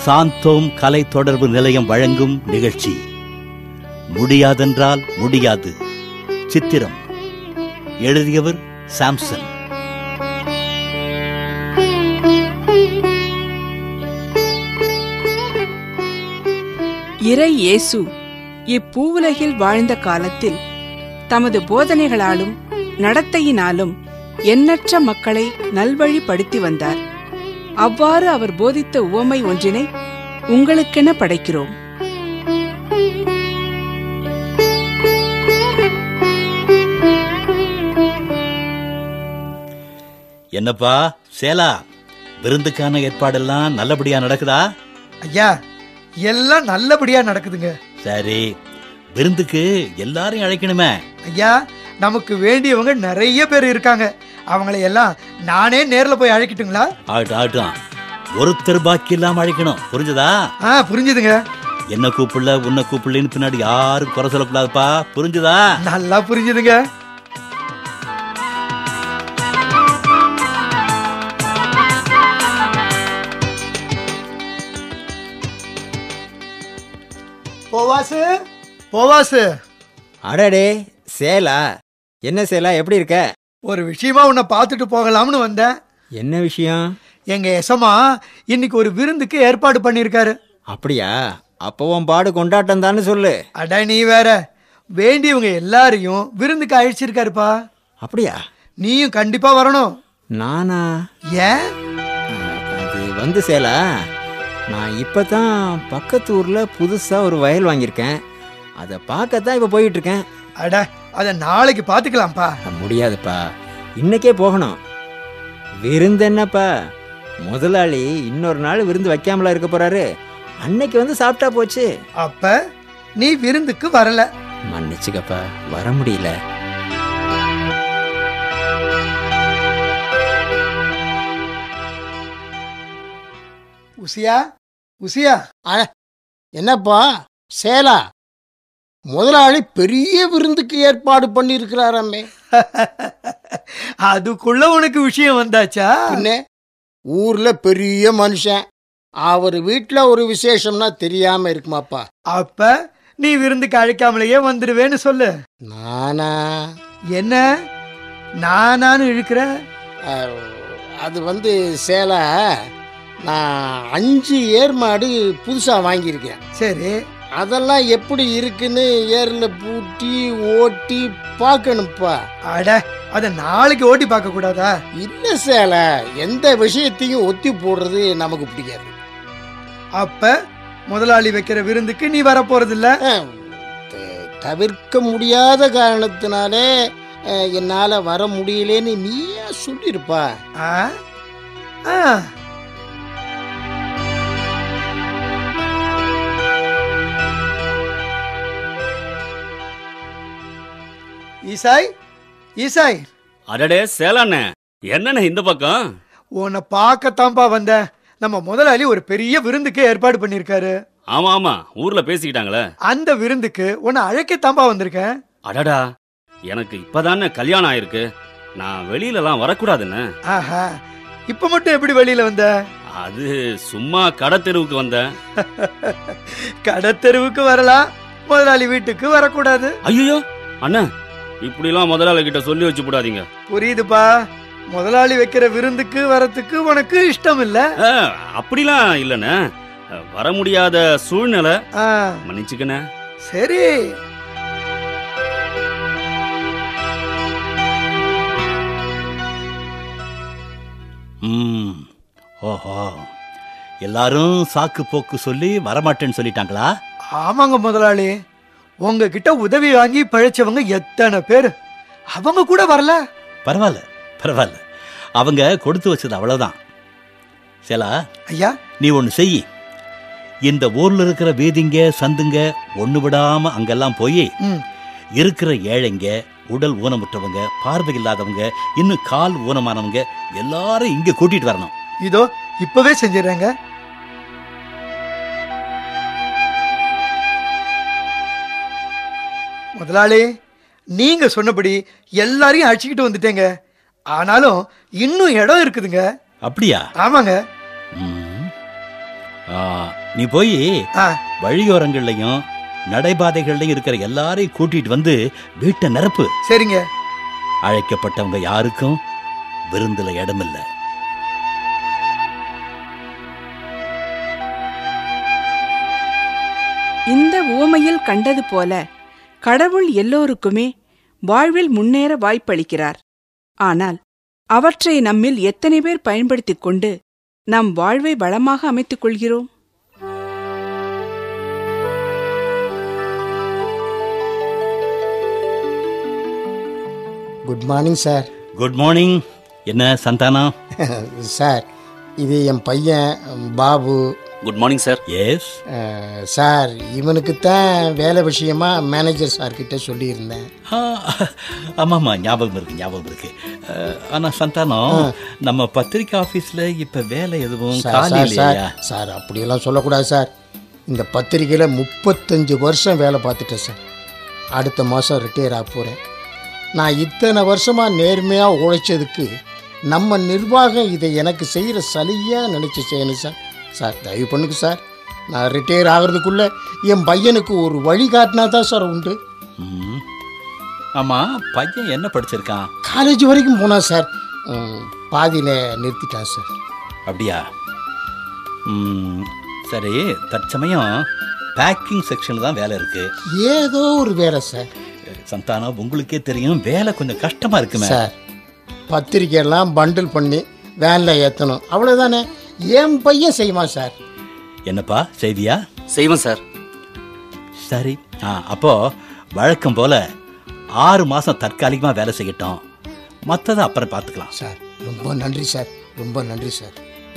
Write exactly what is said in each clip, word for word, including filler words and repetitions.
சாந்தோம் கலை தொடர்பு நிலையம் வழங்கும் நிகழ்ச்சி முடியாதென்றால் முடியாது. சித்திரம் எழுதியவர் சாம்சன். இறை இயேசு இப்பூவுலகில் வாழ்ந்த காலத்தில் தமது போதனைகளாலும் நடத்தையினாலும் எண்ணற்ற மக்களை நல்வழிப்படுத்தி வந்தார். அவ்வாறு அவர் போதித்த உவமை ஒன்றினை உங்களுக்கென படைக்கிறோம். என்னப்பா சேலா, விருந்துக்கான ஏற்பாடெல்லாம் நல்லபடியா நடக்குதா? ஐயா, எல்லாம் நல்லபடியா நடக்குதுங்க. சரி, விருந்துக்கு எல்லாரையும் அழைக்கணுமே. ஐயா, நமக்கு வேண்டியவங்க நிறைய பேர் இருக்காங்க. அவங்களை எல்லாம் நானே நேர்ல போய் அழைக்கட்டுங்களா? ஆகட்டும் ஆகட்டும், ஒருத்தர் பாக்கி இல்லாம அழைக்கணும். புரிஞ்சுதா? ஆ, புரிஞ்சுதுங்க. என்ன கூப்பிடல உன்னை கூப்பிடலன்னு பின்னாடி யாரும் குறை சொல்லக்கூடாதுப்பா. புரிஞ்சுதா? நல்லா புரிஞ்சுதுங்க. போவாசு போவாசு. அடடே சேலா, என்ன சேலா, எப்படி இருக்க? ஒரு விஷயமா உன்னை பார்த்துட்டு போகலாம்னு வந்தேன். என்ன விஷயம்? எங்க எசமா இன்னைக்கு ஒரு விருந்துக்கு ஏற்பாடு பண்ணிருக்காரு. அப்படியா? அப்பவும் பாடு கொண்டாட்டம் தானே சொல்லு. அட நீ வேற, வேண்டியவங்க எல்லாரையும் விருந்துக்கு அழைச்சிருக்காருப்பா. அப்படியா? நீயும் கண்டிப்பா வரணும். நானா? ஏன்? அது வந்து சேலா, நான் இப்பதான் பக்கத்து ஊர்ல புதுசா ஒரு வயல் வாங்கியிருக்கேன். அதை பார்க்கத்தான் இப்ப போயிட்டு இருக்கேன். அட, அத நாளைக்கு பாத்துக்கலாம்ப்பா. முடியாதுப்பா, இன்னைக்கே போகணும். விருந்து என்னப்பா, முதலாளி இன்னொரு நாள் விருந்து வைக்காமலா இருக்க போறாரு. அன்னைக்கு வந்து சாப்பிட்டா போச்சு. அப்ப நீ விருந்துக்கு வரல? மன்னிச்சுக்கப்பா, வர முடியல. உசியா உசியா. என்னப்பா சேலா, முதலாளி பெரிய விருந்துக்கு ஏற்பாடு பண்ணிருக்கிறாரம்மே. அதுக்குள்ள உனக்கு விஷயம் வந்தாச்சா? பின்ன ஊர்ல பெரிய மனுஷன், அவர் வீட்டுல ஒரு விசேஷம்னா தெரியாம இருக்குமாப்பா? அப்ப நீ விருந்துக்கு அழைக்காமலேயே வந்துடுவேன்னு சொல்லு. நானா? என்ன நானான்னு இழுக்கிற? அது வந்து சேலா, நான் அஞ்சு ஏர் மாடு புதுசா வாங்கியிருக்கேன். சரி, அதெல்லாம் எப்படி இருக்குன்னு ஏர்ல பூட்டி ஓட்டி பார்க்கணும்ப்பா. அட, அத நாளைக்கு ஓட்டி பார்க்க கூடாதா? இல்ல சேல, எந்த விஷயத்தையும் ஒத்தி போடுறது நமக்கு பிடிக்காது. அப்ப முதலாளி வைக்கிற விருந்துக்கு நீ வர போறது இல்ல? தவிர்க்க முடியாத காரணத்தினாலே என்னால வர முடியலன்னு நீயா சொல்லிருப்பா. ஈசாய், ஈசாய். அடடே சேலாண்ணே, என்னண்ணே இந்த பக்கம்? உன்னை பார்க்கத்தான்பா வந்தேன். நம்ம முதலாளி ஒரு பெரிய விருந்துக்கு ஏற்பாடு பண்ணிருக்காரு. ஆமா ஆமா, ஊர்ல பேசிக்கிட்டாங்களே. அந்த விருந்துக்கு உன்னை அழைக்கத்தான்பா வந்திருக்கேன். அடடா, எனக்கு இப்பதானே கல்யாணம் ஆயிருக்கு. நான் வெளியில எல்லாம் வரக்கூடாதுன்னு. ஆஹா, இப்ப மட்டும் எப்படி வெளியில வந்த? அது சும்மா கடத்தெருவுக்கு வந்தேன். கடத்தெருவுக்கு வரலாம், முதலாளி வீட்டுக்கு வரக்கூடாது. ஐயோ அண்ணா, இப்படி எல்லாம் முதலாளி கிட்ட சொல்லி வச்சு போடாதீங்க. புரியுதுப்பா, முதலாளி வைக்கிற விருந்துக்கு வரத்துக்கு உனக்கு இஷ்டம் இல்ல? அப்படிலாம் இல்லண்ணே, வர முடியாத சூழ்நிலை. மன்னிச்சுக்கண்ணே. சரி, ம், ஓஹோ, எல்லாரும் சாக்கு போக்கு சொல்லி வரமாட்டேன்னு சொல்லிட்டாங்களா? ஆமாங்க முதலாளி, உங்ககிட்ட உதவி வாங்கி பழைச்சவங்க எத்தனை பேர், அவங்க கூட வரல. பரவாயில்ல பரவாயில்ல, அவங்க கொடுத்து வச்சது அவ்வளவுதான். சேலா ஐயா, நீ ஒண்ணு செய். இந்த ஊர்ல இருக்கிற வீதிங்க சந்துங்க ஒண்ணு விடாம அங்கெல்லாம் போய் இருக்கிற ஏழைங்க, உடல் ஊனமுற்றவங்க, பார்வை இல்லாதவங்க, இன்னும் கால் ஊனமானவங்க எல்லாரும் இங்க கூட்டிட்டு வரணும். இதோ இப்பவே செஞ்சிடறேங்க. முதலாளி, நீங்க சொன்னபடி எல்லாரையும் அழைச்சிக்கிட்டு வந்துட்டேங்க. ஆனாலும் இன்னும் இடம் இருக்குதுங்க. அப்படியா? ஆமாங்க. ஆ, நீ போய் ஆ வழியோரங்கள்லையும் நடைபாதைகள்லையும் இருக்கிற எல்லாரையும் கூட்டிட்டு வந்து வீட்டை நிரப்பு. சரிங்க. அழைக்கப்பட்டவங்க யாருக்கும் விருந்துல இடமில்ல. இந்த உவமையில் கண்டது போல கடவுள் எல்லோருக்குமே வாழ்வில் முன்னேற வாய்ப்பளிக்கிறார். ஆனால் அவற்றை நம்மில் எத்தனை பேர் பயன்படுத்திக் கொண்டு நம் வாழ்வை வளமாக அமைத்துக் கொள்கிறோம்? Good morning sir. Good morning. என்ன சந்தானா? சார், இது என் பையன் Babu. Good morning sir. Yes ah, sir, இவனுக்கு தான் வேலை விஷயமா மேனேஜர் சார் கிட்ட சொல்லியிருந்தேன். ஆமாம்மா, ஞாபகம் இருக்கு ஞாபகம் இருக்கு. அஹ், ஆனா சந்தானம், நம்ம பத்திரிக்கை ஆபீஸ்ல இப்ப வேலை எதுவும் சார் காலி சார் சார் இல்லையா? சார் அப்படியெல்லாம் சொல்லக்கூடாது சார். இந்த பத்திரிக்கையில் முப்பத்தஞ்சு வருஷம் வேலை பார்த்துட்டேன் சார். அடுத்த மாதம் ரிட்டையர் ஆக போகிறேன். நான் இத்தனை வருஷமாக நேர்மையாக உழைச்சதுக்கு நம்ம நிர்வாகம் இதை எனக்கு செய்கிற சலியாக நினச்சி செய்யணும் சார். சார் தயவு பண்ணுங்க சார். நான் ரிட்டையர் ஆகிறதுக்குள்ளே என் பையனுக்கு ஒரு வழி காட்டினா தான் சார் உண்டு. ம். ஆமா, பையன் என்ன படிச்சிருக்கான்? காலேஜ் வரைக்கும் போனான் சார். பாதியில் நிறுத்திட்டான் சார். அப்படியா? ம், சரி. தற்சமயம் பேக்கிங் செக்ஷன்ல தான் வேலை இருக்கு. ஏதோ ஒரு வேலை சார். சந்தானம், உங்களுக்கே தெரியும் வேலை கொஞ்சம் கஷ்டமா இருக்குமே. சார், பத்திரிக்கையெல்லாம் பண்டில் பண்ணி வேனில் ஏற்றணும், அவ்வளோதானே. என் பையன் செய்வான் சார். என்னப்பா செய்தியா? செய்வேன் சார். சரி. ஆ, அப்போ வழக்கம் போல ஆறு மாசம் தற்காலிகமா வேலை செய்யட்டும், மற்றதை அப்புறம் பார்த்துக்கலாம். சார் ரொம்ப நன்றி சார், ரொம்ப நன்றி சார்.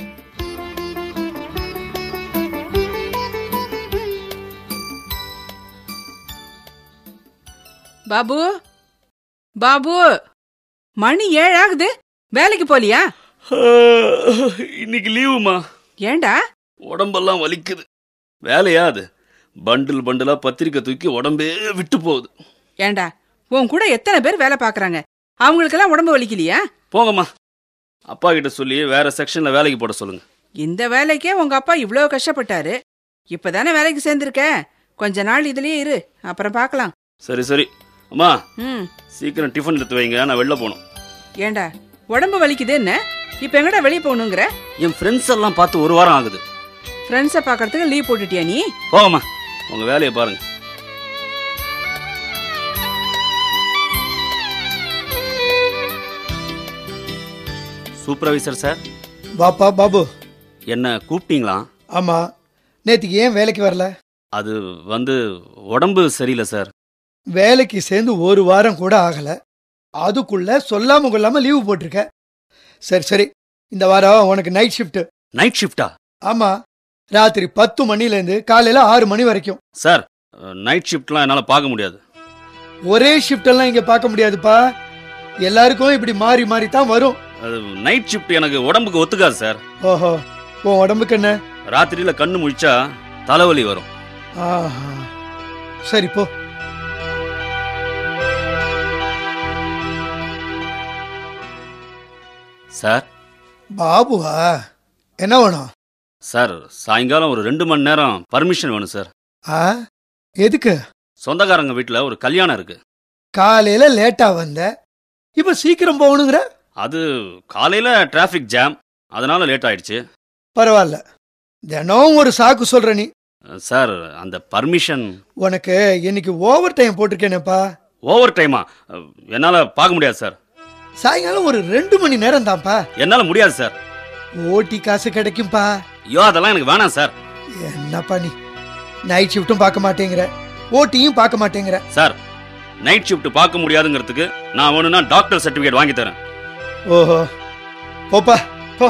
பாபு, பாபு, மணி ஏழாகுது, வேலைக்கு போலியா? இன்னைக்கு லீவுமா. ஏண்டா? உடம்பெல்லாம் வலிக்குது. வேலையா அது? பண்டில் பண்டிலா பத்திரிக்கை தூக்கி உடம்பே விட்டு போகுது. ஏண்டா, உன் கூட எத்தனை பேர் வேலை பாக்குறாங்க, அவங்களுக்கெல்லாம் உடம்பு வலிக்கலையா? போங்கம்மா, அப்பா கிட்ட சொல்லி வேற செக்ஷன்ல வேலைக்கு போட சொல்லுங்க. இந்த வேலைக்கே உங்க அப்பா இவ்வளோ கஷ்டப்பட்டாரு. இப்பதானே வேலைக்கு சேர்ந்திருக்க, கொஞ்ச நாள் இதுலயே இரு, அப்புறம் பார்க்கலாம். சரி சரி. அம்மா, ம். சீக்கிரம் டிஃபன் எடுத்து வைங்க, நான் வெளில போகணும். ஏண்டா, உடம்பு வலிக்குது என்ன? இப்ப எங்கடா வெளியே போகணுங்கிற? என் ஃப்ரெண்ட்ஸ் எல்லாம் பார்த்து ஒரு வாரம் ஆகுது. ஃப்ரெண்ட்ஸை பார்க்கறதுக்கு லீவ் போட்டுட்டியா நீ? போகம்மா, உங்க வேலையை பாருங்க. Supervisor sir. வாப்பா பாபு. என்ன கூப்பிட்டீங்களா? ஆமா, நேற்றுக்கு ஏன் வேலைக்கு வரல? அது வந்து உடம்பு சரியில்லை சார். வேலைக்கு சேர்ந்து ஒரு வாரம் கூட ஆகல, அதுக்குள்ள சொல்லாம கொள்ளாம லீவு போட்டிருக்க. சரி சரி, இந்த வாரம் உனக்கு நைட் ஷிஃப்ட். நைட் ஷிஃப்டா? ஆமா, ராத்திரி பத்து மணிலேருந்து காலையில ஆறு மணி வரைக்கும். சார், நைட் ஷிஃப்ட்லாம் என்னால் பார்க்க முடியாது. ஒரே ஷிஃப்ட் எல்லாம் இங்க பார்க்க முடியாதுப்பா, எல்லாருக்கும் இப்படி மாறி மாறி தான் வரும். அது நைட் ஷிஃப்ட் எனக்கு உடம்புக்கு ஒத்துக்காது சார். ஓஹோ, உன் உடம்புக்கு என்ன? ராத்திரியில கண்ணு முழிச்சா தலைவலி வரும். ஆஹா, சரி போ. சார். பாபுவா, என்ன வேணும்? சார், சாயங்காலம் ஒரு ரெண்டு மணி நேரம் பர்மிஷன் வேணும் சார். ஆ, எதுக்கு? சொந்தக்காரங்க வீட்டில் ஒரு கல்யாணம் இருக்கு. காலையில லேட்டா வந்த, இப்ப சீக்கிரம் போகணுங்கிற? அது காலையில டிராஃபிக் ஜாம், அதனால லேட் ஆயிடுச்சு. பரவாயில்ல, தினம் ஒரு சாக்கு சொல்ற நீ. சார், அந்த பர்மிஷன். உனக்கு இன்னைக்கு ஓவர் டைம் போட்டிருக்கேனேப்பா. ஓவர் டைமா? என்னால பார்க்க முடியாது சார். சாயங்காலம் ஒரு ரெண்டு மணி நேரம் தான்ப்பா. என்னால முடியாது சார். ஓட்டி காசு கிடைக்கும்பா. ஐயோ, அதெல்லாம் எனக்கு வேணாம் சார். என்னப்பா நீ, நைட் ஷிஃப்ட்டும் பார்க்க மாட்டேங்கிற, ஓட்டியும் பார்க்க மாட்டேங்கிற. சார், நைட் ஷிஃப்ட் பார்க்க முடியாதுங்கிறதுக்கு நான் வேணும்னா டாக்டர் சர்டிபிகேட் வாங்கி தரேன். ஓஹோ, போப்பா போ.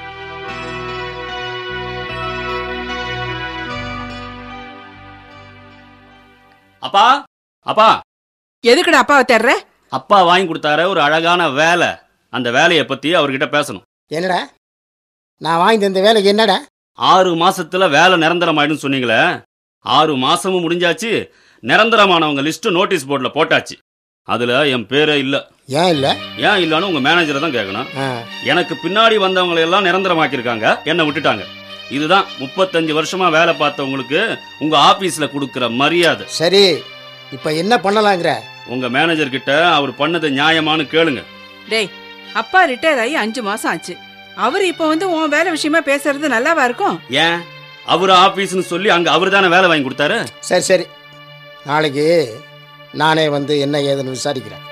அப்பா, அப்பா. எதுக்குடா அப்பாவை தேடுற? அப்பா வாங்கி கொடுத்தாரு ஒரு அழகான வேலை, அந்த வேலையை பத்தி அவர்கிட்ட பேசணும். என்னடா நான் வாங்கி தந்த வேலைக்கு என்னடா? ஆறு மாசத்துல வேலை நிரந்தரமாயிடும் சொன்னீங்களே, ஆறு மாசமும் முடிஞ்சாச்சு. நிரந்தரமானவங்க லிஸ்ட் நோட்டீஸ் போர்ட்ல போட்டாச்சு. அதுல என் பேரே இல்ல. ஏன் இல்ல? ஏன் இல்லன்னு உங்க மேனேஜரை தான் கேட்கணும். ஆ, எனக்கு பின்னாடி வந்தவங்களை எல்லாம் நிரந்தரமாக்கியிருக்காங்க, என்னை விட்டுட்டாங்க. இதுதான் முப்பத்தஞ்சு வருஷமா வேலை பார்த்தவங்களுக்கு உங்க ஆபீஸ்ல கொடுக்கிற மரியாதை. சரி, இப்ப என்ன பண்ணலாங்கிற? உங்க மேனேஜர் கிட்ட அவர் பண்ணது நியாயமானு கேளுங்க. டேய், அப்பா ரிட்டையர் ஆகி அஞ்சு மாசம் ஆச்சு. அவர் இப்ப வந்து உன் வேலை விஷயமா பேசுறது நல்லாவா இருக்கும்? ஏன் அவரு ஆபீஸ்னு சொல்லி அங்க அவரு தானே வேலை வாங்கி கொடுத்தாரு. சரி சரி, நாளைக்கு நானே வந்து என்ன ஏதுன்னு விசாரிக்கிறேன்.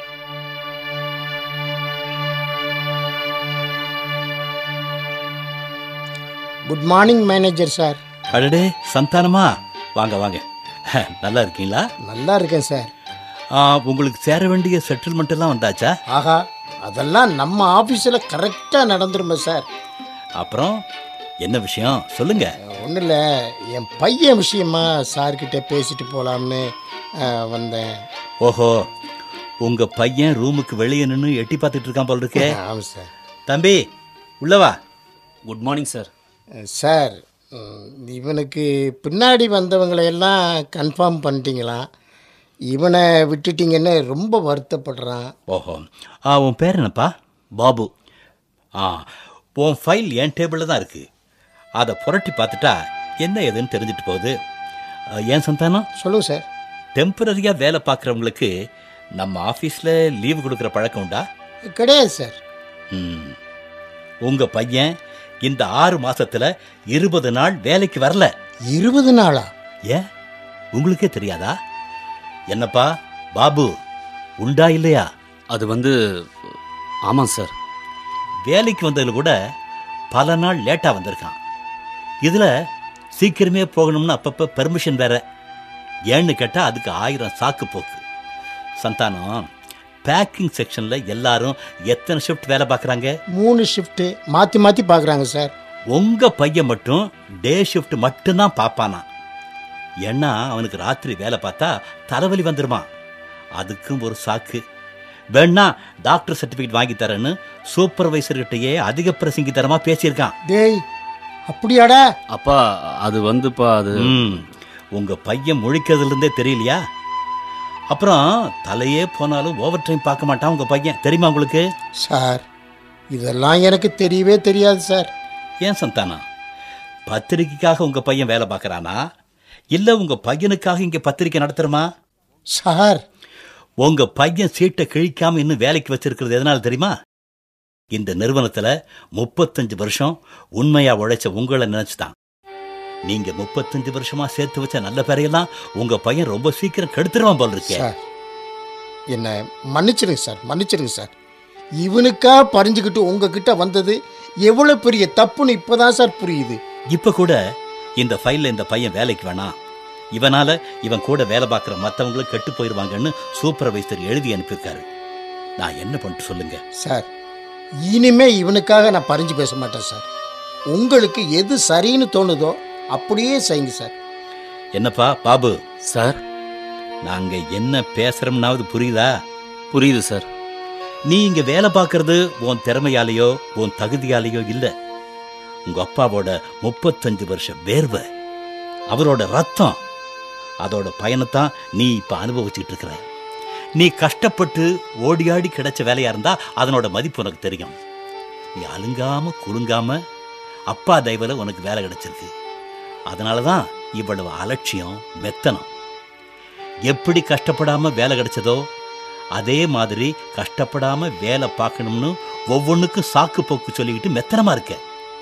Good morning manager sir. அடடே சந்தானமா, வாங்க வாங்க. நல்லா இருக்கீங்களா? நல்லா இருக்கேன் சார். ஆ, உங்களுக்கு சேர வேண்டிய செட்டில்மெண்ட் எல்லாம் வந்தாச்சா? ஆஹா, அதெல்லாம் நம்ம ஆஃபீஸில் கரெக்டாக நடந்துருமே சார். அப்புறம் என்ன விஷயம் சொல்லுங்க. ஒன்றும் இல்லை, என் பையன் விஷயமா சார்கிட்ட பேசிட்டு போகலாம்னு வந்தேன். ஓஹோ, உங்க பையன் ரூமுக்கு வெளியே நின்று எட்டி பார்த்துட்டு இருக்கான் போல இருக்கே. ஆமாம் சார். தம்பி உள்ளவா. Good morning sir. சார், இவனுக்கு பின்னாடி வந்தவங்களையெல்லாம் கன்ஃபார்ம் பண்ணிட்டீங்களா? இவனை விட்டுட்டீங்கன்னு ரொம்ப வருத்தப்படுறான். ஓஹோ, ஆ, உன் பேர் என்னப்பா? பாபு. ஆ, உன் ஃபைல் என் டேபிளில் தான் இருக்குது. அதை புரட்டி பார்த்துட்டா என்ன ஏதுன்னு தெரிஞ்சிட்டு போகுது. ஏன் சந்தானம்? சொல்லுங்க சார். டெம்பரரியாக வேலை பார்க்குறவங்களுக்கு நம்ம ஆஃபீஸில் லீவு கொடுக்குற பழக்கம் உண்டா? கிடையாது சார். ம், உங்கள் பையன் இந்த ஆறு மாசத்துல இருபது நாள் வேலைக்கு வரல. இருபது நாளா? ஏன் உங்களுக்கே தெரியாதா? என்னப்பா பாபு, உண்டா இல்லையா? அது வந்து ஆமாம் சார். வேலைக்கு வந்ததில் கூட பல நாள் லேட்டாக வந்திருக்கான். இதில் சீக்கிரமே போகணும்னு அப்பப்போ பெர்மிஷன் வேற. ஏன்னு கேட்டால் அதுக்கு ஆயிரம் சாக்கு போக்கு. சந்தானம், பேக்கிங் செக்ஷனில் எல்லாரும் எத்தனை ஷிஃப்ட் வேலை பார்க்குறாங்க? மூணு ஷிஃப்ட்டு மாற்றி மாற்றி பார்க்குறாங்க சார். உங்கள் பையன் மட்டும் டே ஷிஃப்ட் மட்டும்தான் பார்ப்பானா. ஏன்னா அவனுக்கு ராத்திரி வேலை பார்த்தா தலைவலி வந்துடுமா. அதுக்கும் ஒரு சாக்கு. வேணா டாக்டர் சர்டிஃபிகேட் வாங்கி தரேன்னு சூப்பர்வைசர்கிட்டயே அதிக பிரசங்கி தரமா பேசியிருக்கான். டேய், அப்படியாடா? அப்பா அது வந்துப்பா அது உங்க பையன் முழிக்கிறதுல இருந்தே தெரியலையா? அப்புறம் தலையே போனாலும் ஓவர் டைம் பார்க்க மாட்டான் உங்க பையன், தெரியுமா உங்களுக்கு? சார், இதெல்லாம் எனக்கு தெரியவே தெரியாது சார். ஏன் சந்தானம், பத்திரிக்கைக்காக உங்க பையன் வேலை பார்க்கறானா இல்ல உங்க பையனுக்காக இங்க பத்திரிக்கை நடத்துறமா? சார், உங்க பையன் சீட்டை கிழிக்காம இன்னும் வேலைக்கு வச்சிருக்கிறது எதனால தெரியுமா? இந்த நிறுவனத்துல முப்பத்தஞ்சு வருஷம் உண்மையா உழைச்ச உங்களை நினைச்சுதான். நீங்க முப்பத்தஞ்சு வருஷமா சேர்த்து வச்ச நல்ல பேரையெல்லாம் உங்க பையன் ரொம்ப சீக்கிரம் கெடுத்துருவான் போல இருக்கே. சார், என்ன மன்னிச்சிருங்க சார், மன்னிச்சிருங்க சார். இவனுக்கா பறிஞ்சுக்கிட்டு உங்ககிட்ட வந்தது எவ்வளவு பெரிய தப்புன்னு இப்பதான் சார் புரியுது. இப்ப கூட இந்த ஃபைல்ல இந்த பையன் வேலைக்கு வேணாம், இவனால இவன் கூட வேலை பார்க்குற மற்றவங்களும் கெட்டு போயிடுவாங்கன்னு சூப்பர்வைசர் எழுதி அனுப்பியிருக்காரு. நான் என்ன பண்ணிட்டு சொல்லுங்க சார்? இனிமே இவனுக்காக நான் பறிஞ்சு பேச மாட்டேன் சார். உங்களுக்கு எது சரின்னு தோணுதோ அப்படியே செய்யுங்க சார். என்னப்பா பாபு சார், நாங்க என்ன பேசுறோம்னாவது புரியுதா? புரியுது சார். நீ இங்க வேலை பார்க்கறது உன் திறமையாலேயோ உன் தகுதியாலேயோ இல்ல. உங்க அப்பாவோட முப்பத்தஞ்சு வருஷம் வேர்வை, அவரோட ரத்தம், அதோட பயணத்தான் நீ இப்ப அனுபவிச்சுட்டு இருக்கிற. நீ கஷ்டப்பட்டு ஓடியாடி கிடைச்ச வேலையா இருந்தா அதனோட மதிப்பு உனக்கு தெரியும். நீ அலுங்காம குலுங்காம அப்பா தயவுல உனக்கு வேலை கிடைச்சிருக்கு. அதனாலதான் இவ்வளவு அலட்சியம், மெத்தனம். எப்படி கஷ்டப்படாம வேலை கிடைச்சதோ அதே மாதிரி கஷ்டப்படாம வேலை பார்க்கணும்னு ஒவ்வொன்றுக்கும் சாக்கு போக்கு சொல்லிக்கிட்டு மெத்தனமா இருக்க.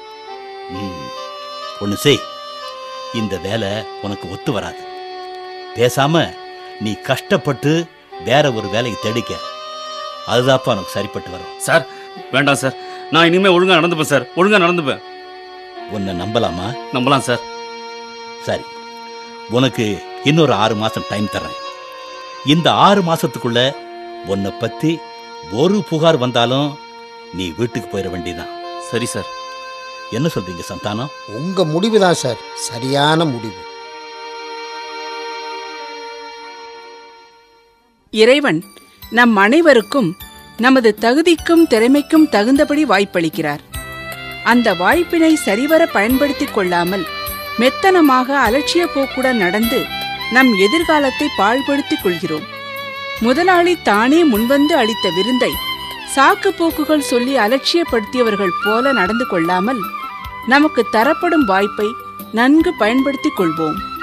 ஒண்ணு செய், இந்த வேலை உனக்கு ஒத்து வராது. பேசாம நீ கஷ்டப்பட்டு வேற ஒரு வேலையை தேடிக்க. அதுதான்ப்பா உனக்கு சரிப்பட்டு வரும். சார் வேண்டாம் சார், நான் இனிமே ஒழுங்கா நடந்துப்பேன் சார், ஒழுங்கா நடந்துப்பேன். உன்னை நம்பலாமா? நம்பலாம் சார். சரி, உனக்கு இன்னொரு ஆறு மாசம் டைம் தர்றேன். இந்த ஆறு மாசத்துக்குள்ள உன்னை பத்தி ஒரு புகார் வந்தாலும் நீ வீட்டுக்கு போயிட வேண்டியதான். சரி சார். என்ன சொல்றீங்க சந்தானம்? உங்க முடிவுதான் சார் சரியான முடிவு. இறைவன் நம் அனைவருக்கும் நமது தகுதிக்கும் திறமைக்கும் தகுந்தபடி வாய்ப்பளிக்கிறார். அந்த வாய்ப்பினை சரிவர பயன்படுத்திக் கொள்ளாமல் மெத்தனமாக அலட்சிய போக்குடன் நடந்து நம் எதிர்காலத்தை பாழ்படுத்திக் கொள்கிறோம். முதலாளி தானே முன்வந்து அளித்த விருந்தை சாக்கு போக்குகள் சொல்லி அலட்சியப்படுத்தியவர்கள் போல நடந்து கொள்ளாமல் நமக்கு தரப்படும் வாய்ப்பை நன்கு பயன்படுத்திக் கொள்வோம்.